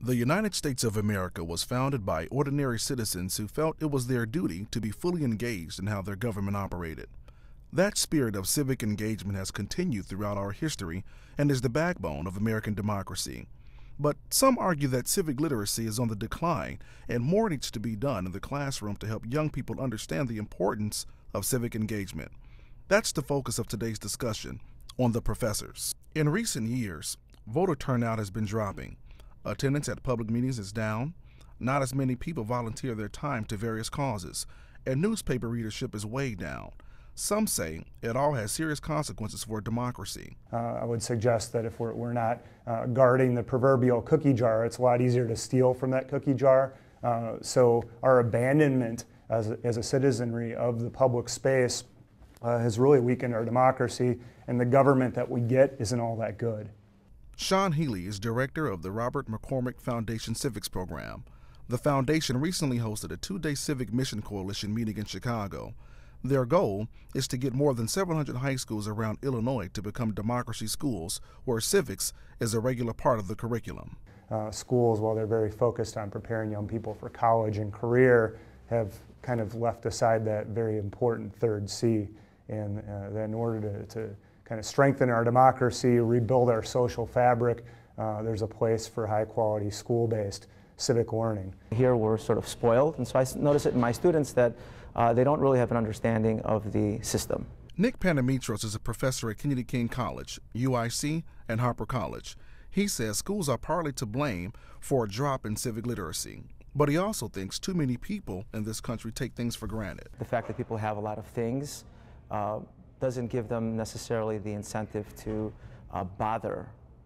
The United States of America was founded by ordinary citizens who felt it was their duty to be fully engaged in how their government operated. That spirit of civic engagement has continued throughout our history and is the backbone of American democracy. But some argue that civic literacy is on the decline and more needs to be done in the classroom to help young people understand the importance of civic engagement. That's the focus of today's discussion on the professors. In recent years, voter turnout has been dropping. Attendance at public meetings is down, not as many people volunteer their time to various causes, and newspaper readership is way down. Some say it all has serious consequences for democracy. I would suggest that if we're not guarding the proverbial cookie jar, it's a lot easier to steal from that cookie jar. So our abandonment as a citizenry of the public space has really weakened our democracy, and the government that we get isn't all that good. Sean Healy is director of the Robert McCormick Foundation Civics Program. The foundation recently hosted a two-day Civic Mission Coalition meeting in Chicago. Their goal is to get more than 700 high schools around Illinois to become democracy schools where civics is a regular part of the curriculum. Schools, while they're very focused on preparing young people for college and career, have kind of left aside that very important third C. And that in order to kind of strengthen our democracy, rebuild our social fabric, there's a place for high-quality school-based civic learning. Here we're sort of spoiled, and so I notice it in my students that they don't really have an understanding of the system. Nick Panamitros is a professor at Kennedy King College, UIC, and Harper College. He says schools are partly to blame for a drop in civic literacy, but he also thinks too many people in this country take things for granted. The fact that people have a lot of things doesn't give them necessarily the incentive to bother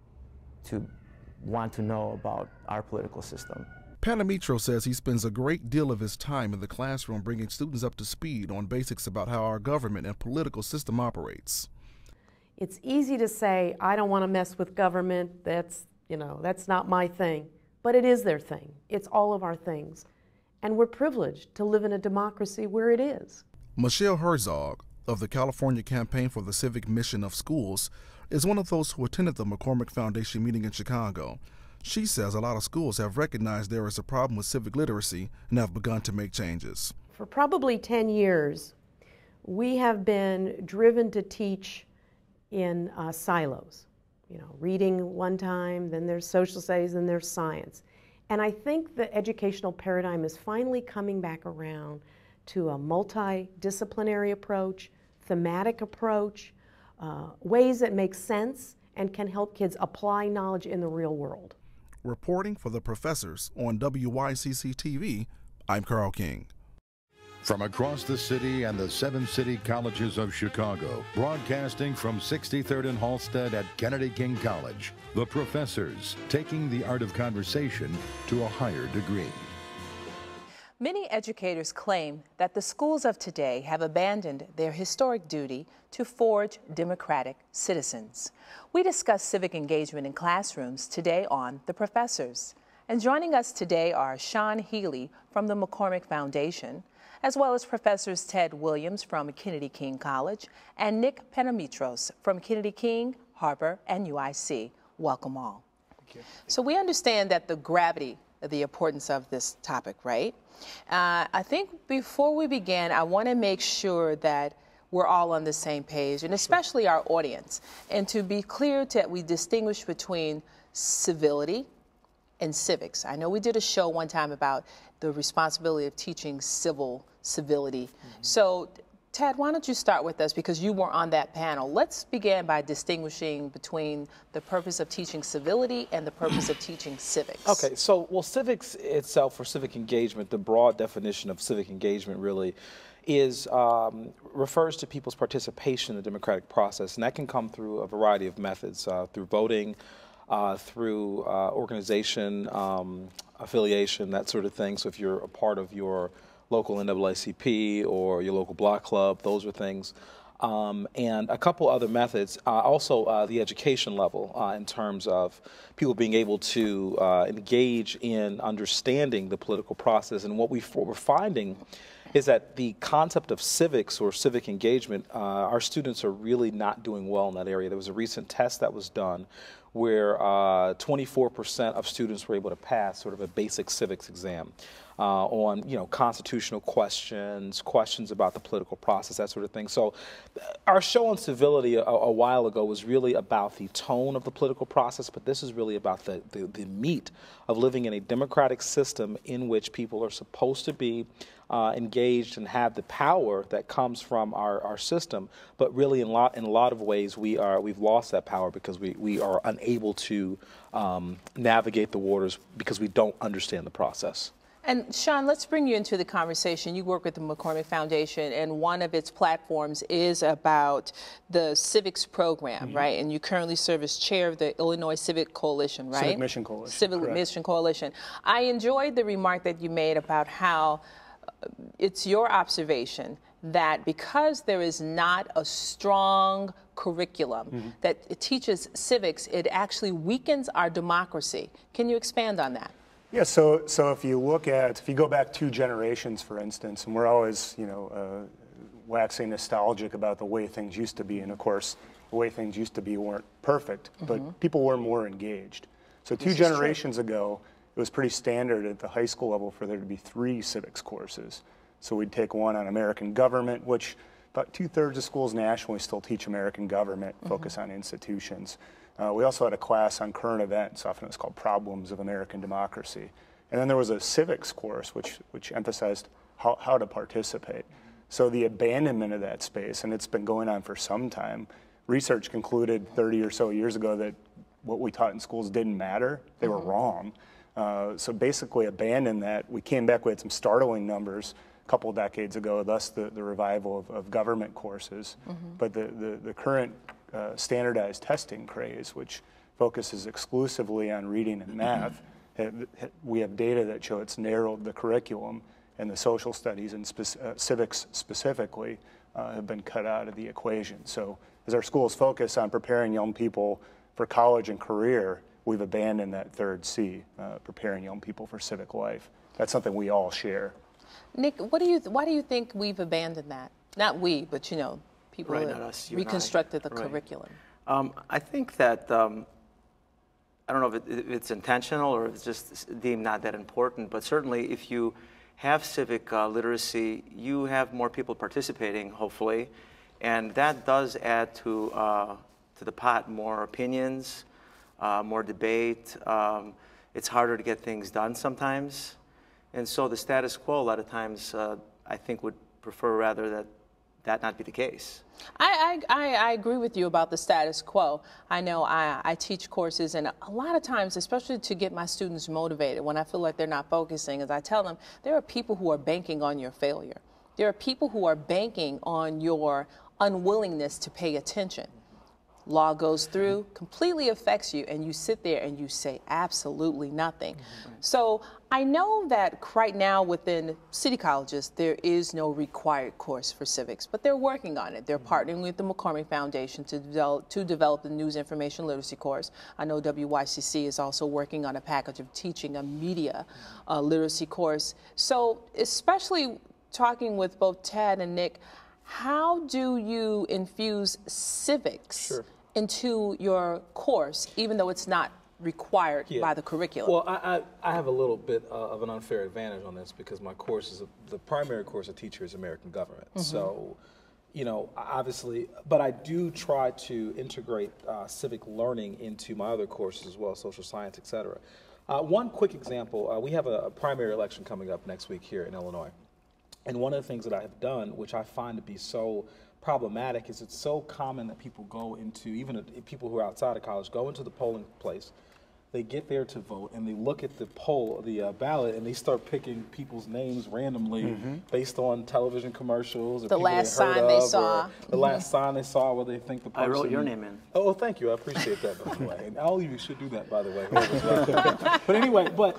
to want to know about our political system. Panamitro says he spends a great deal of his time in the classroom bringing students up to speed on basics about how our government and political system operates. It's easy to say, I don't want to mess with government, that's not my thing. But it is their thing. It's all of our things. And we're privileged to live in a democracy where it is. Michelle Herzog of the California Campaign for the Civic Mission of Schools is one of those who attended the McCormick Foundation meeting in Chicago. She says a lot of schools have recognized there is a problem with civic literacy and have begun to make changes. For probably 10 years, we have been driven to teach in silos. Reading one time, then there's social studies, then there's science. And I think the educational paradigm is finally coming back around to a multidisciplinary approach, thematic approach, ways that make sense and can help kids apply knowledge in the real world. Reporting for the professors on WYCC TV, I'm Carl King. From across the city and the 7 city colleges of Chicago, broadcasting from 63rd and Halsted at Kennedy King College, the professors taking the art of conversation to a higher degree. Many educators claim that the schools of today have abandoned their historic duty to forge democratic citizens. We discuss civic engagement in classrooms today on The Professors. And joining us today are Sean Healy from the McCormick Foundation, as well as Professors Ted Williams from Kennedy King College and Nick Panamitros from Kennedy King, Harper, and UIC. Welcome all. Thank you. So we understand that the gravity of the importance of this topic, right? I think before we begin, I want to make sure that we're all on the same page, and especially our audience. And to be clear, that we distinguish between civility and civics. I know we did a show one time about the responsibility of teaching civility. So, Ted, why don't you start with us, because you were on that panel. Let's begin by distinguishing between the purpose of teaching civility and the purpose of teaching civics. Okay, so, well, civics itself, or civic engagement, the broad definition of civic engagement really is, refers to people's participation in the democratic process, and that can come through a variety of methods, through voting, through organization, affiliation, that sort of thing. So if you're a part of your local NAACP or your local block club, those are things. And a couple other methods, also the education level in terms of people being able to engage in understanding the political process. And what we're finding is that the concept of civics or civic engagement, our students are really not doing well in that area. There was a recent test that was done where 24% of students were able to pass sort of a basic civics exam on, constitutional questions, questions about the political process, that sort of thing. So our show on civility a while ago was really about the tone of the political process, but this is really about the meat of living in a democratic system in which people are supposed to be engaged and have the power that comes from our system, but really in a lot of ways we've lost that power because we are unable to navigate the waters because we don't understand the process. And Sean, let's bring you into the conversation. You work with the McCormick Foundation, and one of its platforms is about the Civics program, right? And you currently serve as chair of the Illinois Civic Coalition, right? Civic Mission Coalition. Civic Mission Coalition. I enjoyed the remark that you made about how it's your observation that because there is not a strong curriculum that it teaches civics, it actually weakens our democracy. Can you expand on that? Yeah, so if you go back 2 generations, for instance, and we're always, waxing nostalgic about the way things used to be, and of course, the way things used to be weren't perfect, but people were more engaged. So 2 generations ago, it was pretty standard at the high school level for there to be 3 civics courses. So we'd take one on American government, which about 2/3 of schools nationally still teach American government, focus on institutions. We also had a class on current events, often it's called Problems of American Democracy. And then there was a civics course, which emphasized how to participate. So the abandonment of that space, and it's been going on for some time, research concluded 30 or so years ago that what we taught in schools didn't matter. They were wrong. So basically abandoned that. We came back with some startling numbers a couple of decades ago, thus the revival of government courses. But the current standardized testing craze, which focuses exclusively on reading and math, we have data that show it's narrowed the curriculum, and the social studies and civics specifically have been cut out of the equation. So as our schools focus on preparing young people for college and career, we've abandoned that 3rd C, preparing young people for civic life. That's something we all share. Nick, why do you think we've abandoned that? Not we, but people Right, that not us, you reconstructed the and I. Right. curriculum. I think that, I don't know if it's intentional or if it's just deemed not that important, but certainly if you have civic literacy, you have more people participating, hopefully, and that does add to the pot more opinions, more debate. It's harder to get things done sometimes. And so the status quo, a lot of times, I think would prefer rather that not be the case. I agree with you about the status quo. I know I teach courses, and a lot of times, especially to get my students motivated, when I feel like they're not focusing, as I tell them, there are people who are banking on your failure. There are people who are banking on your unwillingness to pay attention. Law goes through, completely affects you, and you sit there and you say absolutely nothing. So I know that right now within city colleges, there is no required course for civics, but they're working on it. They're partnering with the McCormick Foundation to develop the news information literacy course. I know WYCC is also working on a package of teaching a media literacy course. So especially talking with both Tad and Nick, how do you infuse civics into your course, even though it's not required by the curriculum? Well, I have a little bit of an unfair advantage on this because my course is, the primary course I teach here is American government. So, obviously, but I do try to integrate civic learning into my other courses as well, social science, et cetera. One quick example, we have a primary election coming up next week here in Illinois. And one of the things that I have done, which I find to be so problematic, is it's so common that people go into, even people who are outside of college, go into the polling place, they get there to vote, and they look at the ballot, and they start picking people's names randomly based on television commercials or the last sign they saw. The last sign they saw where they think the person. I wrote your name in. Oh, thank you. I appreciate that, by the way. And all of you should do that, by the way. But anyway, but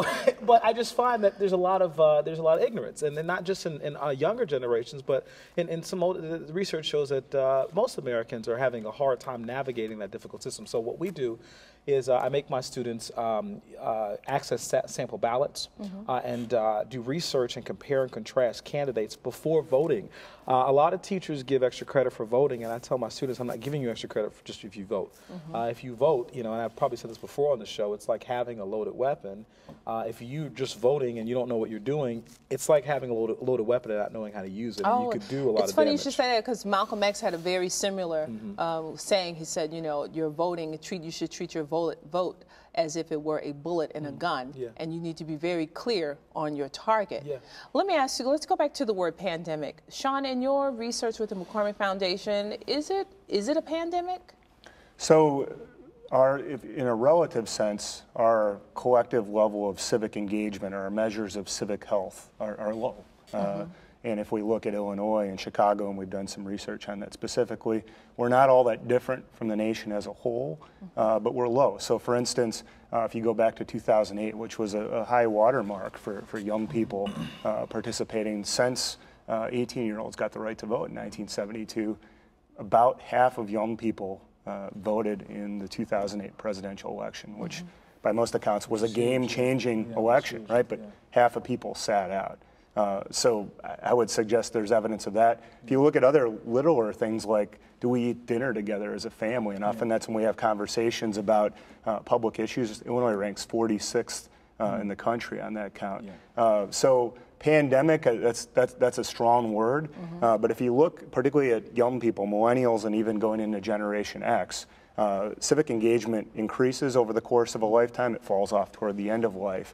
I just find that there's a lot of ignorance, and not just in younger generations, but in some the research shows that most Americans are having a hard time navigating that difficult system. So what we do is I make my students access sample ballots and do research and compare and contrast candidates before voting. A lot of teachers give extra credit for voting, and I tell my students, I'm not giving you extra credit for just if you vote. If you vote, you know, and I've probably said this before on the show, it's like having a loaded weapon. If you just voting and you don't know what you're doing, it's like having a loaded weapon and not knowing how to use it. And you could do a lot of damage. It's funny you should say that, because Malcolm X had a very similar saying. He said, you know, you're voting, you should treat your vote as if it were a bullet in a gun, and you need to be very clear on your target. Let me ask you, let's go back to the word pandemic. Sean, in your research with the McCormick Foundation, is it a pandemic? So, in a relative sense, our collective level of civic engagement, our measures of civic health are low. And if we look at Illinois and Chicago, and we've done some research on that specifically, we're not all that different from the nation as a whole, but we're low. So for instance, if you go back to 2008, which was a high watermark for young people participating since 18-year-olds got the right to vote in 1972, about half of young people voted in the 2008 presidential election, which by most accounts was a game-changing election, right? But half of people sat out. So I would suggest there's evidence of that. If you look at other littler things like, do we eat dinner together as a family? And often that's when we have conversations about public issues. Illinois ranks 46th in the country on that count. So pandemic, that's a strong word. But if you look particularly at young people, millennials, and even going into Generation X, civic engagement increases over the course of a lifetime. It falls off toward the end of life.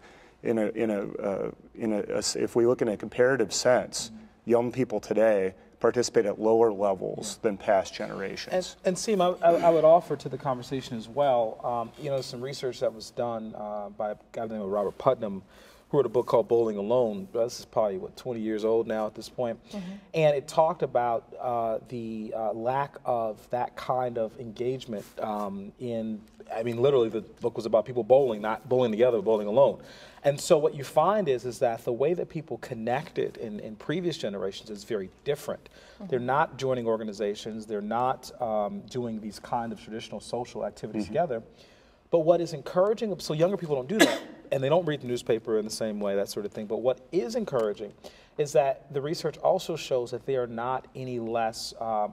If we look in a comparative sense, young people today participate at lower levels than past generations. And Seem, I would offer to the conversation as well, you know, some research that was done by a guy named Robert Putnam, who wrote a book called Bowling Alone. This is probably, 20 years old now at this point. And it talked about the lack of that kind of engagement literally the book was about people bowling, not bowling together, bowling alone. And so what you find is that the way that people connected in previous generations is very different. They're not joining organizations, they're not doing these kind of traditional social activities together. But what is encouraging, so younger people don't do that, and they don't read the newspaper in the same way, that sort of thing. But what is encouraging is that the research also shows that they are not any less,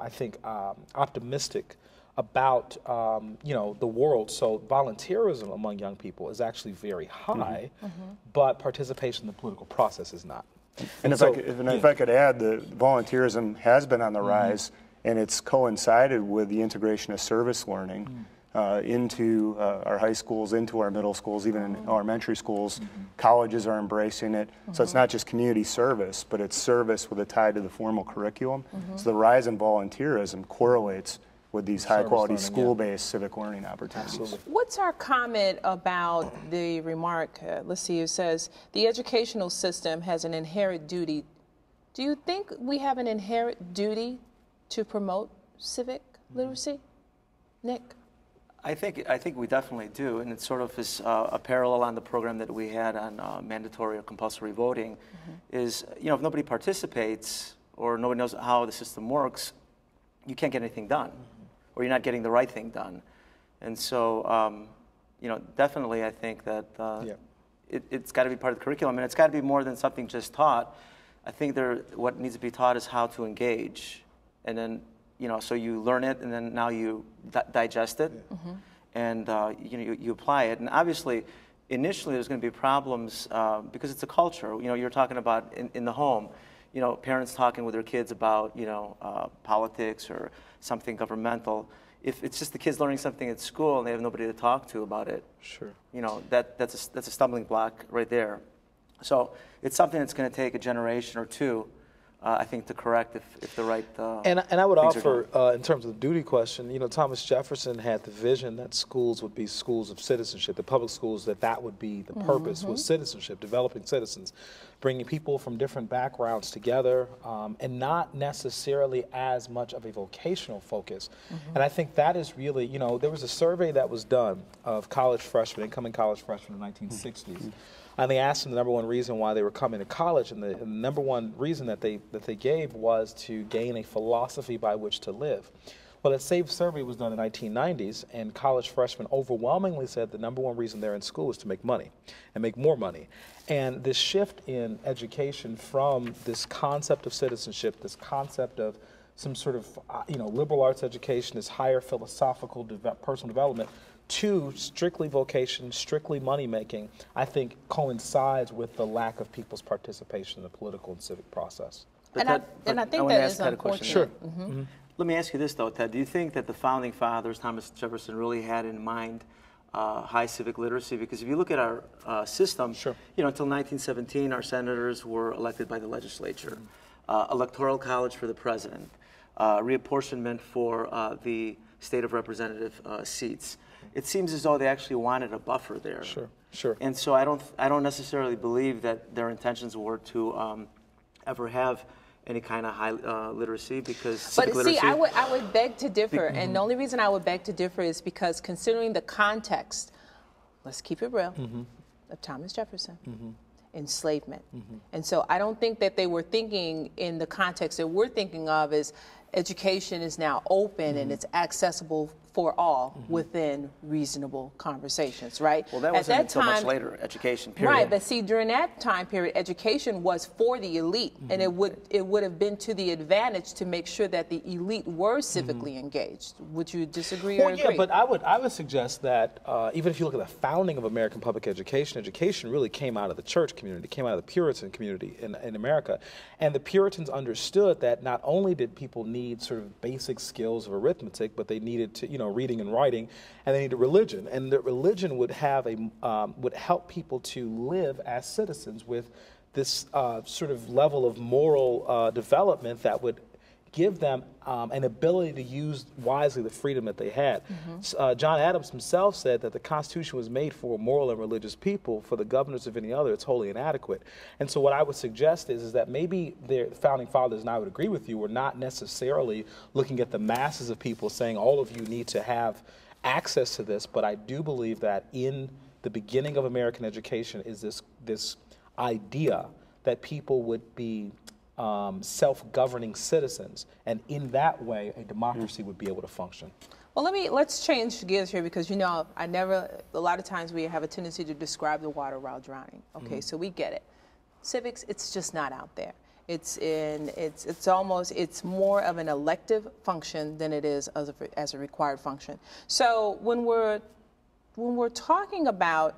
optimistic about the world. So volunteerism among young people is actually very high, but participation in the political process is not. And if I could add, the volunteerism has been on the rise, and it's coincided with the integration of service learning into our high schools, into our middle schools, even in elementary schools. Colleges are embracing it. So it's not just community service, but it's service with a tie to the formal curriculum. So the rise in volunteerism correlates with these high-quality school-based civic learning opportunities. Absolutely. What's our comment about the remark, let's see, it says, the educational system has an inherent duty. Do you think we have an inherent duty to promote civic literacy? Nick? I think we definitely do, and it sort of is a parallel on the program that we had on mandatory or compulsory voting, is, you know, if nobody participates or nobody knows how the system works, you can't get anything done, or you're not getting the right thing done. And so, you know, definitely I think that it's got to be part of the curriculum, and it's got to be more than something just taught. I think what needs to be taught is how to engage, and then, you know, so you learn it, and then now you digest it, and you know, you apply it. And obviously, initially there's going to be problems because it's a culture. You know, you're talking about in the home, you know, parents talking with their kids about, you know, politics or something governmental. If it's just the kids learning something at school and they have nobody to talk to about it, you know, that's a stumbling block right there. So it's something that's going to take a generation or two, I think, to correct if the right and I would offer, in terms of the duty question, you know, Thomas Jefferson had the vision that schools would be schools of citizenship, the public schools, that would be the purpose, was citizenship, developing citizens, bringing people from different backgrounds together, and not necessarily as much of a vocational focus. And I think that is really, you know, there was a survey that was done of college freshmen, incoming college freshmen in the 1960s. And they asked them the number one reason why they were coming to college, and the number one reason that they gave was to gain a philosophy by which to live. Well, that same survey was done in the 1990s, and college freshmen overwhelmingly said the #1 reason they're in school is to make money and make more money. And this shift in education from this concept of citizenship, this concept of some sort of liberal arts education, this higher philosophical personal development, to strictly vocation, strictly money making, I think coincides with the lack of people's participation in the political and civic process. And I think that is unfortunate. Sure. Let me ask you this, though, Ted. Do you think that the founding fathers, Thomas Jefferson, really had in mind high civic literacy? Because if you look at our system, Sure. Until 1917, our senators were elected by the legislature, electoral college for the president, reapportionment for the state of representative seats. It seems as though they actually wanted a buffer there. Sure, sure. And so I don't necessarily believe that their intentions were to ever have any kind of high literacy, because civic literacy. I would beg to differ, and the only reason I would beg to differ is because considering the context, let's keep it real, of Thomas Jefferson, enslavement. And so I don't think that they were thinking in the context that we're thinking of as education is now open and it's accessible for all within reasonable conversations, right? Well, that wasn't until much later, education period. Right, but see, during that time period, education was for the elite, and it would have been to the advantage to make sure that the elite were civically engaged. Would you disagree or agree? Yeah, but I would suggest that even if you look at the founding of American public education, education really came out of the church community, came out of the Puritan community in America. And the Puritans understood that not only did people need sort of basic skills of arithmetic, but they needed to, reading and writing, and they needed religion. And that religion would have would help people to live as citizens with this sort of level of moral development that would give them an ability to use wisely the freedom that they had. John Adams himself said that the Constitution was made for moral and religious people. For the governors of any other, it's wholly inadequate. And so what I would suggest is that maybe the founding fathers, and I would agree with you, were not necessarily looking at the masses of people saying all of you need to have access to this, but I do believe that in the beginning of American education is this idea that people would be self-governing citizens, and in that way a democracy would be able to function. Well, let's change gears here, because a lot of times we have a tendency to describe the water while drowning. Okay, so we get it. Civics, it's just not out there. It's more of an elective function than it is as a required function. So when we're talking about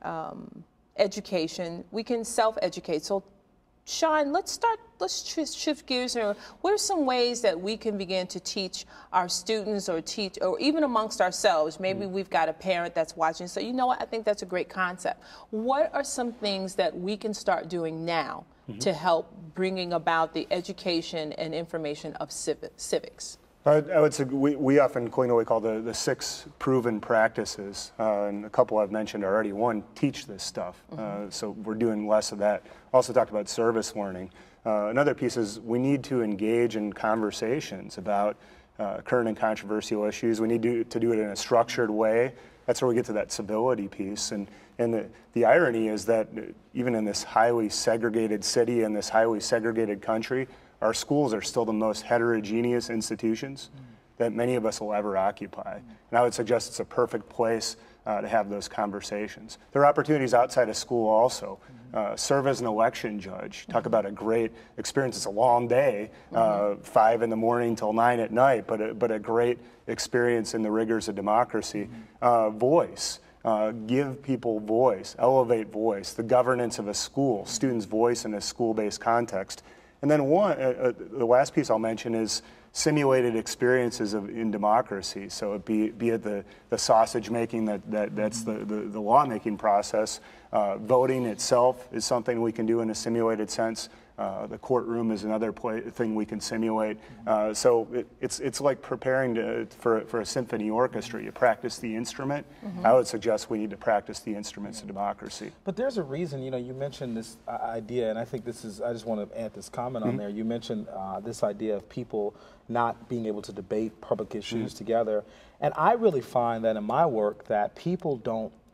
education, we can self-educate. So Sean, let's shift gears here. What are some ways that we can begin to teach our students, or even amongst ourselves? Maybe we've got a parent that's watching, so you know what, I think that's a great concept. What are some things that we can start doing now to help bringing about the education and information of civics? I would say we often coin what we call the 6 proven practices, and a couple I've mentioned already. One, teach this stuff, so we're doing less of that. Also talked about service learning. Another piece is we need to engage in conversations about current and controversial issues. We need to do it in a structured way. That's where we get to that civility piece. And the irony is that even in this highly segregated city and this highly segregated country, our schools are still the most heterogeneous institutions that many of us will ever occupy. And I would suggest it's a perfect place to have those conversations. There are opportunities outside of school also. Serve as an election judge. Talk about a great experience. It's a long day, 5 in the morning till 9 at night, but a great experience in the rigors of democracy. Voice. Give people voice, elevate voice, the governance of a school, students' voice in a school-based context. And then the last piece I'll mention is simulated experiences in democracy. So be it the sausage making, that's the lawmaking process. Voting itself is something we can do in a simulated sense. The courtroom is another thing we can simulate. So it's like preparing for a symphony orchestra. You practice the instrument. I would suggest we need to practice the instruments of democracy. But there's a reason, you mentioned this idea, and I think I just want to add this comment on there. You mentioned this idea of people not being able to debate public issues together. And I really find that in my work that people don't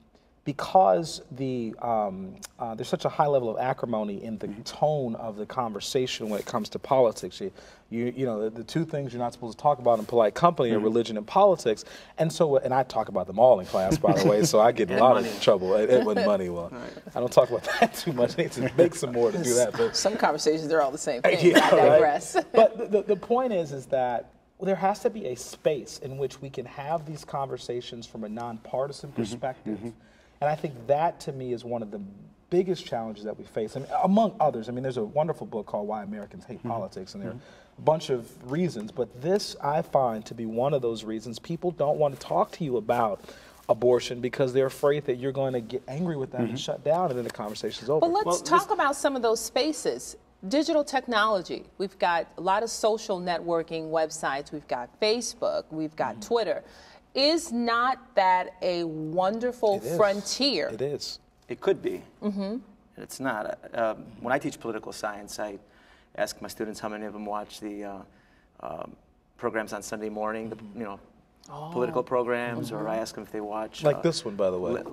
because there's such a high level of acrimony in the tone of the conversation when it comes to politics. You know, the two things you're not supposed to talk about in polite company are religion and politics. And so, and I talk about them all in class, by the way, so I get a lot of trouble. It wasn't money. Well, I don't talk about that too much. I need to make some more to do that. But some conversations, they're all the same thing. Yeah, I digress. Right? But the point is that there has to be a space in which we can have these conversations from a nonpartisan perspective. And I think that, to me, is one of the biggest challenges that we face. I mean, among others, I mean, there's a wonderful book called Why Americans Hate Politics, and there are a bunch of reasons. But this, I find, to be one of those reasons. People don't want to talk to you about abortion because they're afraid that you're going to get angry with them and shut down, and then the conversation's over. But let's talk about some of those spaces. Digital technology. We've got a lot of social networking websites. We've got Facebook. We've got Twitter. Is not that a wonderful frontier? It is. It could be. And it's not. When I teach political science, I ask my students how many of them watch the programs on Sunday morning, the, you know, political programs, or I ask them if they watch. Like this one, by the way.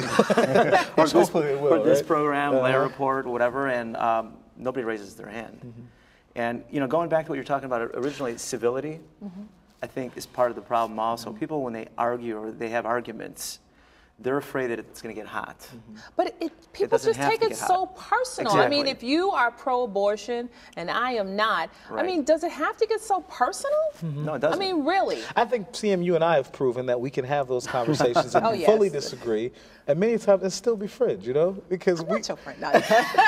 or this program, Lair Report, whatever, and nobody raises their hand. And, you know, going back to what you're talking about originally, civility, I think, is part of the problem also. People, when they argue or they have arguments, they're afraid that it's going to get hot. But people just take it so personal. Exactly. I mean, if you are pro-abortion and I am not, I mean, does it have to get so personal? No, it doesn't. I mean, really. I think, CM, you and I have proven that we can have those conversations and fully disagree, and many times and still be friends, you know? Because I'm not your friend. No.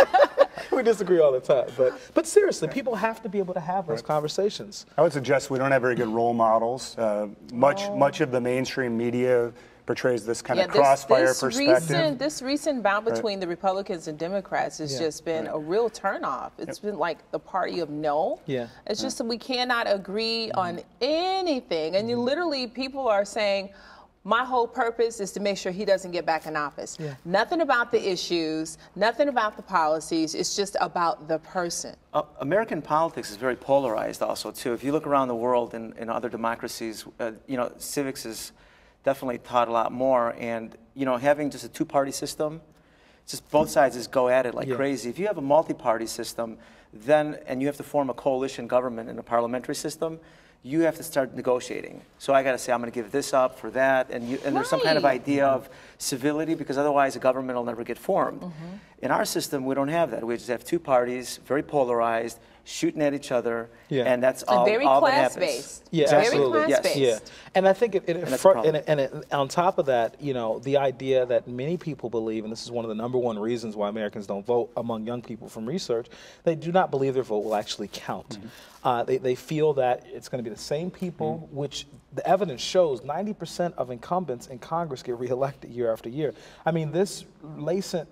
We disagree all the time. But seriously, people have to be able to have those conversations. I would suggest we don't have very good role models. Much of the mainstream media portrays this kind of crossfire perspective. This recent bout between the Republicans and Democrats has just been a real turnoff. It's been like the party of no. It's just that we cannot agree on anything. And you literally, people are saying, my whole purpose is to make sure he doesn't get back in office. Nothing about the issues, nothing about the policies. It's just about the person. American politics is very polarized also, too. If you look around the world in other democracies, you know, civics is definitely taught a lot more. And, you know, having just a two-party system, just both sides just go at it like crazy. If you have a multi-party system, then, and you have to form a coalition government in a parliamentary system, you have to start negotiating. So I got to say, I'm going to give this up for that, and there's some kind of idea of civility, because otherwise a government will never get formed. In our system, we don't have that. We just have two parties, very polarized, shooting at each other, and that's all that happens. Very class-based. Absolutely. Very class-based. And I think and on top of that, you know, the idea that many people believe, and this is one of the #1 reasons why Americans don't vote among young people from research, they do not believe their vote will actually count. They feel that it's going to be the same people, which the evidence shows 90% of incumbents in Congress get reelected year after year. I mean, this recent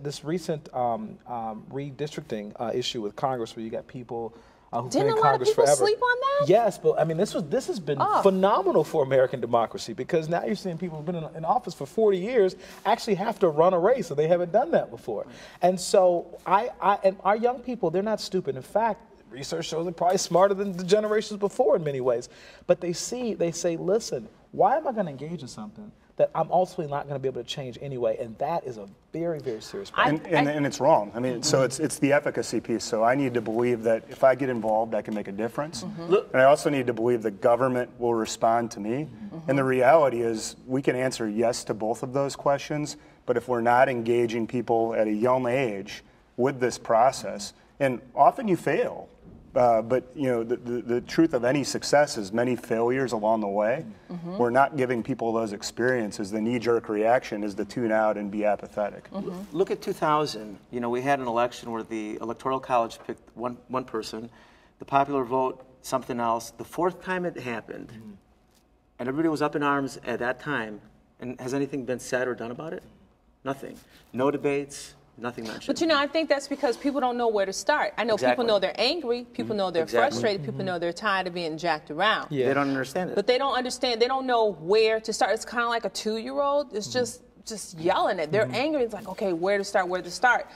redistricting issue with Congress, where you got people who've been in Congress forever. Didn't a lot of people sleep on that? Yes, but I mean, this has been phenomenal for American democracy, because now you're seeing people who've been in office for 40 years actually have to run a race, and they haven't done that before. And so and our young people, they're not stupid. In fact, research shows they're probably smarter than the generations before in many ways. But they say, listen, why am I going to engage in something that I'm ultimately not going to be able to change anyway? And that is a very, very serious problem. And it's wrong. I mean, so it's the efficacy piece. So I need to believe that if I get involved, I can make a difference. And I also need to believe the government will respond to me. And the reality is we can answer yes to both of those questions, but if we're not engaging people at a young age with this process, and often you fail. But you know, the truth of any success is many failures along the way. We're not giving people those experiences. The knee-jerk reaction is to tune out and be apathetic. Look at 2000. You know, we had an election where the Electoral College picked one person, the popular vote something else. The fourth time it happened, and everybody was up in arms at that time. And has anything been said or done about it? Nothing. No debates. Nothing mentioned. But you know, I think that's because people don't know where to start. I know people know they're angry, people know they're frustrated, people know they're tired of being jacked around. They don't understand it. But they don't understand, they don't know where to start. It's kind of like a 2-year-old. It's just yelling it. They're angry. It's like, okay, where to start, where to start.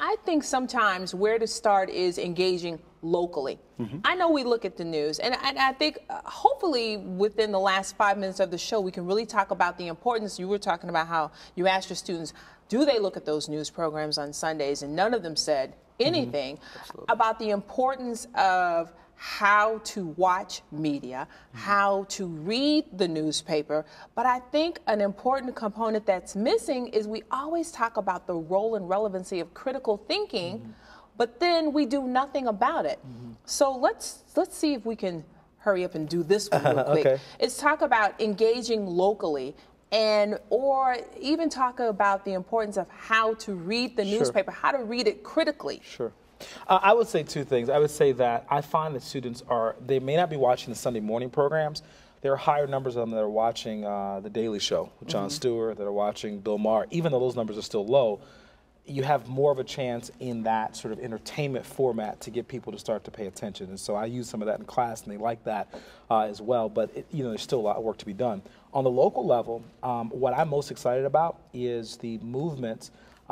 I think sometimes where to start is engaging locally. I know we look at the news, and I think hopefully within the last 5 minutes of the show, we can really talk about the importance. You were talking about how you asked your students, do they look at those news programs on Sundays? And none of them said anything about the importance of how to watch media, how to read the newspaper. But I think an important component that's missing is we always talk about the role and relevancy of critical thinking, but then we do nothing about it. So let's see if we can hurry up and do this one real quick. Okay. It's talk about engaging locally, and or even talk about the importance of how to read the newspaper, how to read it critically. Sure. I would say two things. I would say that I find that students they may not be watching the Sunday morning programs. There are higher numbers of them that are watching The Daily Show with Jon Stewart, that are watching Bill Maher. Even though those numbers are still low, you have more of a chance in that sort of entertainment format to get people to start to pay attention. And so I use some of that in class, and they like that as well. But there's still a lot of work to be done. On the local level, what I'm most excited about is the movements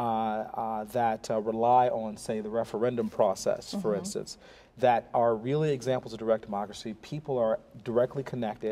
that rely on, say, the referendum process, for instance, that are really examples of direct democracy. People are directly connected.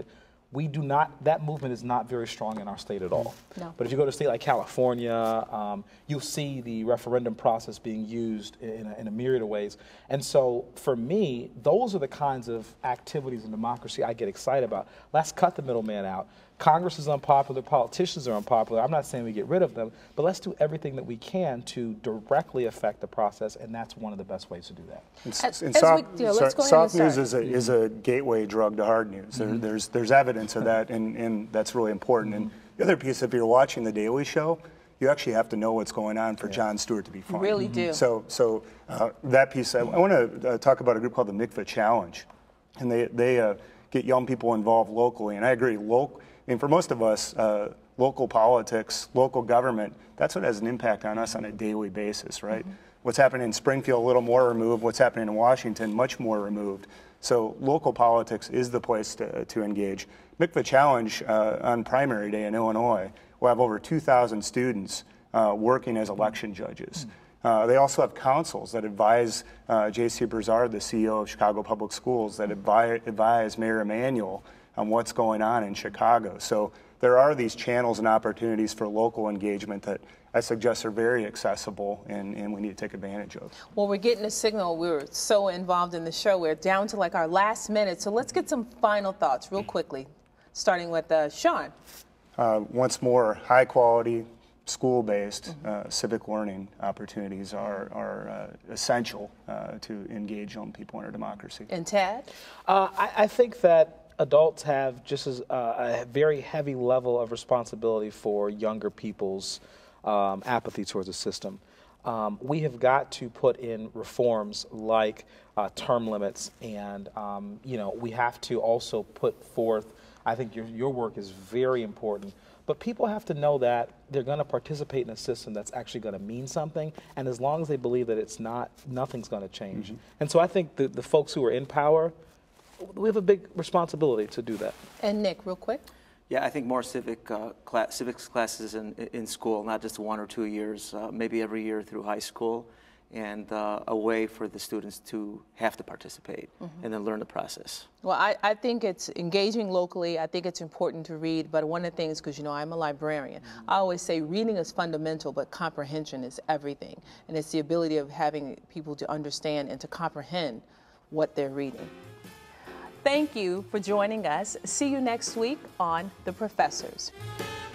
That movement is not very strong in our state at all. No. But if you go to a state like California, you'll see the referendum process being used in a myriad of ways. And so for me, those are the kinds of activities in democracy I get excited about. Let's cut the middleman out. Congress is unpopular, politicians are unpopular. I'm not saying we get rid of them, but let's do everything that we can to directly affect the process, and that's one of the best ways to do that. Soft news is a gateway drug to hard news. There's evidence of that, and that's really important. And the other piece, if you're watching The Daily Show, you actually have to know what's going on for Jon Stewart to be funny. You really do. So that piece, I want to talk about a group called the Mikvah Challenge, and they get young people involved locally. And I agree, for most of us, local politics, local government, that's what has an impact on us on a daily basis, right? What's happening in Springfield, a little more removed. What's happening in Washington, much more removed. So local politics is the place to engage. Mikvah Challenge on primary day in Illinois will have over 2,000 students working as election judges. They also have councils that advise J.C. Broussard, the CEO of Chicago Public Schools, that advise Mayor Emanuel on what's going on in Chicago. So there are these channels and opportunities for local engagement that I suggest are very accessible and we need to take advantage of. Well, we're getting a signal. We're so involved in the show. We're down to like our last minute. So let's get some final thoughts real quickly, starting with Sean. Once more, high quality, school-based civic learning opportunities are essential to engage young people in our democracy. And Tad? I think that adults have just as a very heavy level of responsibility for younger people's apathy towards the system. We have got to put in reforms like term limits, and we have to also put forth, I think your work is very important, but people have to know that they're going to participate in a system that's actually going to mean something, and as long as they believe that it's not, nothing's going to change. And so I think the folks who are in power, we have a big responsibility to do that. And Nick, real quick. Yeah, I think more civics classes in school, not just 1 or 2 years, maybe every year through high school, and a way for the students to have to participate and then learn the process. Well, I think it's engaging locally. I think it's important to read, but one of the things, because I'm a librarian, I always say reading is fundamental, but comprehension is everything. And it's the ability of having people to understand and to comprehend what they're reading. Thank you for joining us. See you next week on The Professors.